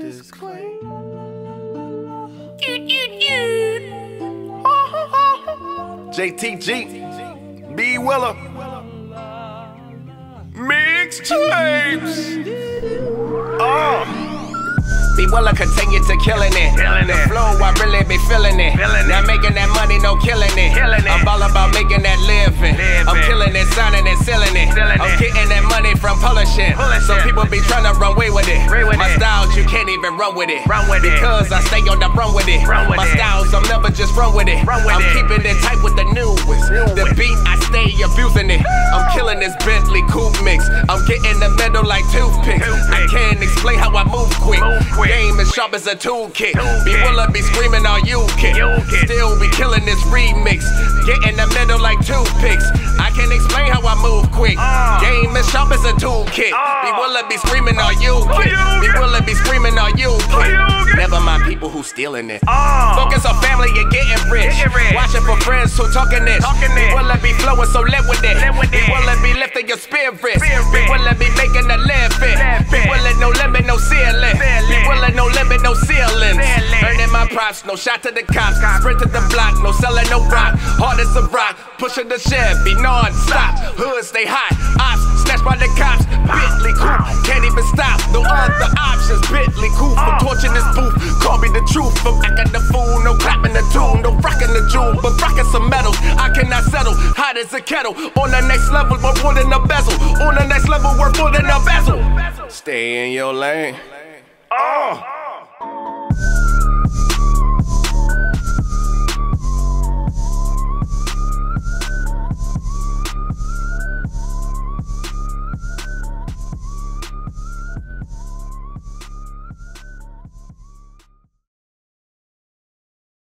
Mix Claim. JTG, B Willer, Mix Claims. B Willer continue to killing it. The flow, I really be feeling it. Not making that money, no killing it. I'm all about making that living. I'm killing it, signing it, sealing it. I'm getting that money from publishing. So people be trying to run away with it. My styles, you can't even run with it. Because I stay on the run with it. My styles, I'm never just run with it. I'm keeping it tight with the newest. The beat, I stay abusing it. I'm killing this Bentley coupe mix. I'm getting the middle like toothpicks. I can't explain how I move quick. Game as sharp as a toolkit. B Willer be screaming all you can. Still be killing this remix. Get in the middle like toothpicks. I can't explain how I move quick. Game as sharp as a toolkit. B Willer be screaming all you can. B Willer be screaming all you can. Never mind people who stealing it. Focus on family and getting rich. Watching for friends who talking this. B Willer be flowing, so lit with it. B Willer be lifting your spirits. B Willer be making the live fit. B Willer no limit, no ceiling. B Willer no limit, no ceilings. Earning my props, no shot to the cops. Sprint to the block, no selling no rock. Hard as a rock, pushing the Chevy non-stop. Hood stay hot, ops snatched by the cops. Bentley coupe, can't even stop. No other options. Bentley coupe, I'm torching this booth. Call me the truth, I'm acting the fool. No clapping the tune, no rocking the jewel, but rocking some metals. I cannot settle, hot as a kettle. On the next level, more than a bezel. On the next level, worth more than a bezel. Stay in your lane.